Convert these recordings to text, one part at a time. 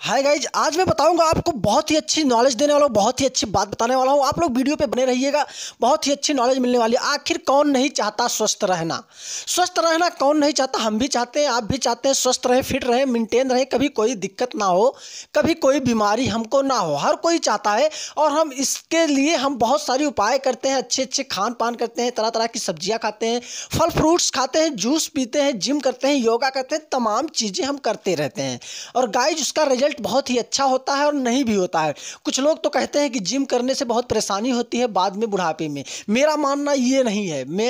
Hi guys, आज मैं बताऊंगा आपको बहुत ही अच्छी नॉलेज देने वाला हूँ, बहुत ही अच्छी बात बताने वाला हूँ। आप लोग वीडियो पे बने रहिएगा, बहुत ही अच्छी नॉलेज मिलने वाली है। आखिर कौन नहीं चाहता स्वस्थ रहना? स्वस्थ रहना कौन नहीं चाहता? हम भी चाहते हैं, आप भी चाहते हैं स्वस्थ रहें, फिट रहें, मेंटेन रहें, कभी कोई दिक्कत ना हो, कभी कोई बीमारी हमको ना हो। हर कोई चाहता है और हम इसके लिए हम बहुत सारी उपाय करते हैं, अच्छे अच्छे खान पान करते हैं, तरह तरह की सब्जियाँ खाते हैं, फल फ्रूट्स खाते हैं, जूस पीते हैं, जिम करते हैं, योगा करते हैं, तमाम चीज़ें हम करते रहते हैं। और गाइज उसका रिजल्ट बहुत ही अच्छा होता है और नहीं भी होता है। कुछ लोग तो कहते हैं कि जिम करने से बहुत परेशानी होती है बाद में, बुढ़ापे में। मेरा मानना ये नहीं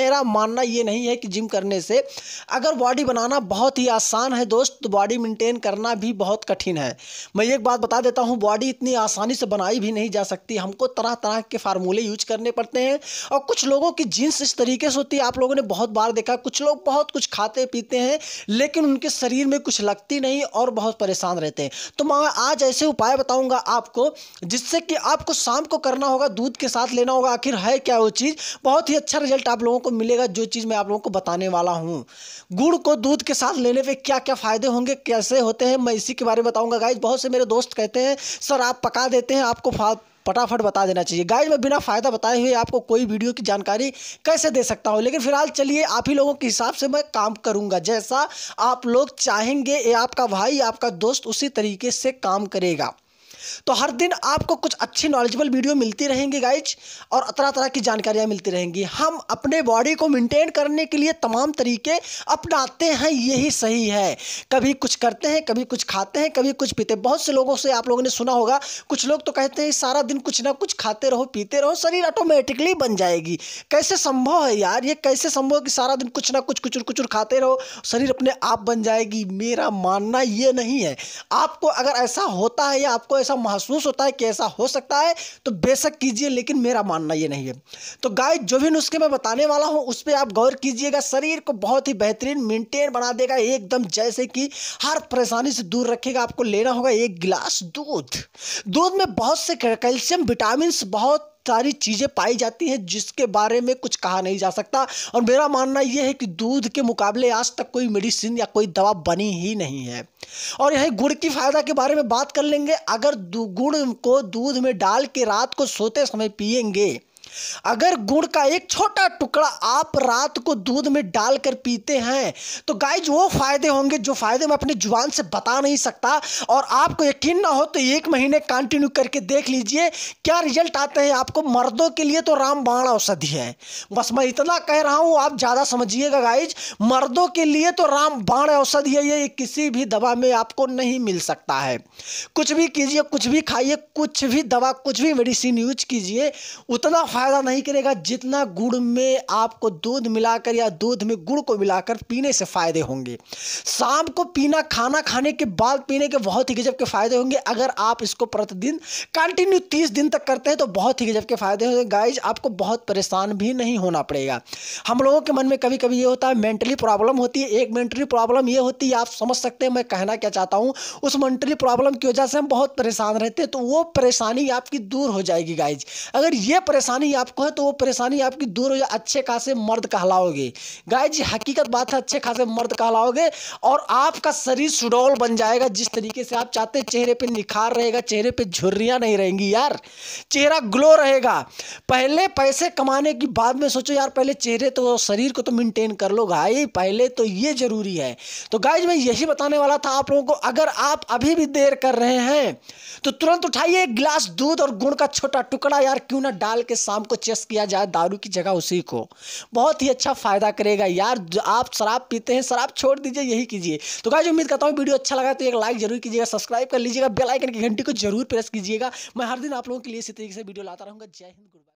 है कि जिम करने से अगर बॉडी बनाना बहुत ही आसान है दोस्त, तो बॉडी मेंटेन करना भी बहुत कठिन है। मैं एक बात बता देता हूँ, बॉडी इतनी आसानी से बनाई भी नहीं जा सकती। हमको तरह तरह के फार्मूले यूज करने पड़ते हैं। और कुछ लोगों की जीन्स इस तरीके से होती है, आप लोगों ने बहुत बार देखा, कुछ लोग बहुत कुछ खाते पीते हैं लेकिन उनके शरीर में कुछ लगती नहीं और बहुत परेशान रहते हैं। तो मैं आज ऐसे उपाय बताऊंगा आपको, जिससे कि आपको शाम को करना होगा, दूध के साथ लेना होगा। आखिर है क्या वो चीज़? बहुत ही अच्छा रिजल्ट आप लोगों को मिलेगा जो चीज़ मैं आप लोगों को बताने वाला हूँ। गुड़ को दूध के साथ लेने पे क्या क्या फ़ायदे होंगे, कैसे होते हैं, मैं इसी के बारे में बताऊंगा। गाइज बहुत से मेरे दोस्त कहते हैं सर आप पका देते हैं, आपको फटाफट बता देना चाहिए। गाइज मैं बिना फ़ायदा बताए हुए आपको कोई वीडियो की जानकारी कैसे दे सकता हूँ? लेकिन फिलहाल चलिए, आप ही लोगों के हिसाब से मैं काम करूँगा, जैसा आप लोग चाहेंगे ये आपका भाई आपका दोस्त उसी तरीके से काम करेगा। तो हर दिन आपको कुछ अच्छी नॉलेजेबल वीडियो मिलती रहेंगी गाइज, और तरह तरह की जानकारियाँ मिलती रहेंगी। हम अपने बॉडी को मेंटेन करने के लिए तमाम तरीके अपनाते हैं, यही सही है। कभी कुछ करते हैं, कभी कुछ खाते हैं, कभी कुछ पीते हैं। बहुत से लोगों से आप लोगों ने सुना होगा, कुछ लोग तो कहते हैं सारा दिन कुछ ना कुछ खाते रहो, पीते रहो, शरीर ऑटोमेटिकली बन जाएगी। कैसे संभव है यार? ये कैसे संभव है कि सारा दिन कुछ ना कुछ कुचुर कुचुर खाते रहो, शरीर अपने आप बन जाएगी? मेरा मानना ये नहीं है। आपको अगर ऐसा होता है या आपको ऐसा महसूस होता है कि ऐसा हो सकता है तो बेशक कीजिए, लेकिन मेरा मानना ये नहीं है। तो गाइस जो भी नुस्खे मैं बताने वाला हूं उस पर आप गौर कीजिएगा, शरीर को बहुत ही बेहतरीन मेंटेन बना देगा, एकदम जैसे कि हर परेशानी से दूर रखेगा। आपको लेना होगा 1 गिलास दूध। दूध में बहुत से कैल्शियम, विटामिन, बहुत सारी चीज़ें पाई जाती हैं जिसके बारे में कुछ कहा नहीं जा सकता। और मेरा मानना यह है कि दूध के मुकाबले आज तक कोई मेडिसिन या कोई दवा बनी ही नहीं है। और यही गुड़ की फ़ायदा के बारे में बात कर लेंगे। अगर गुड़ को दूध में डाल के रात को सोते समय पिएंगे, अगर गुड़ का एक छोटा टुकड़ा आप रात को दूध में डालकर पीते हैं तो गाइज वो फायदे होंगे जो फायदे मैं अपनी जुबान से बता नहीं सकता। और आपको यकीन ना हो तो 1 महीने कंटिन्यू करके देख लीजिए क्या रिजल्ट आते हैं आपको। मर्दों के लिए तो रामबाण औषधि है, बस मैं इतना कह रहा हूं, आप ज़्यादा समझिएगा गाइज। मर्दों के लिए तो रामबाण औषधि है, ये किसी भी दवा में आपको नहीं मिल सकता है। कुछ भी कीजिए, कुछ भी खाइए, कुछ भी दवा, कुछ भी मेडिसिन यूज कीजिए, उतना फायदा नहीं करेगा जितना गुड़ में आपको दूध मिलाकर या दूध में गुड़ को मिलाकर पीने से फायदे होंगे। शाम को पीना, खाना खाने के बाद पीने के बहुत ही गजब के फायदे होंगे। अगर आप इसको प्रतिदिन कंटिन्यू 30 दिन तक करते हैं तो बहुत ही गजब के फायदे होंगे गाइज। आपको बहुत परेशान भी नहीं होना पड़ेगा। हम लोगों के मन में कभी कभी ये होता है, मेंटली प्रॉब्लम होती है। एक मेंटली प्रॉब्लम ये होती है, आप समझ सकते हैं मैं कहना क्या चाहता हूँ। उस मेंटली प्रॉब्लम की वजह से हम बहुत परेशान रहते हैं, तो वो परेशानी आपकी दूर हो जाएगी गाइज। अगर ये परेशानी आपको है तो वो परेशानी आपकी दूर हो जाए, अच्छे खासे मर्द कहलाओगे गाइज। हकीकत बात है, अच्छे खासे मर्द कहलाओगे और आपका शरीर सुडौल बन जाएगा जिस तरीके से आप चाहते हैं। चेहरे पे निखार रहेगा, चेहरे पे झुर्रियां नहीं रहेंगी यार, चेहरा ग्लो रहेगा। पहले पैसे कमाने की बाद में सोचो यार, पहले चेहरे तो, शरीर को तो मेंटेन कर लो भाई, पहले तो ये जरूरी है। तो गाइज मैं यही बताने वाला था आप लोगों को। अगर आप अभी भी देर कर रहे हैं तो तुरंत उठाइए 1 गिलास दूध और गुड़ का छोटा टुकड़ा, यार क्यों ना डाल के शाम को चेस किया जाए दारू की जगह उसी को, बहुत ही अच्छा फायदा करेगा यार। आप शराब पीते हैं, शराब छोड़ दीजिए, यही कीजिए। तो गाइस उम्मीद करता हूँ वीडियो अच्छा लगा तो एक लाइक जरूर कीजिएगा, सब्सक्राइब कर लीजिएगा, बेल आइकन की घंटी को जरूर प्रेस कीजिएगा। मैं हर दिन आप लोगों के लिए इसी तरीके से वीडियो लाता रहूंगा। जय हिंद, गुड बाय।